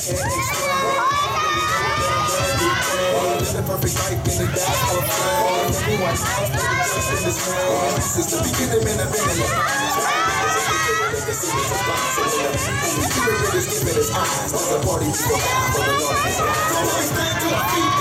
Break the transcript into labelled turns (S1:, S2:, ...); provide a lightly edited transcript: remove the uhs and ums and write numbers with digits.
S1: can't explain. The perfect life in the dark of flame. Everyone else trust in this man. This is the beginning and the beginning. The secret responsibility. We see the greatest give it his eyes. There's a party to go out for the Lord. Don't always stand to our feet.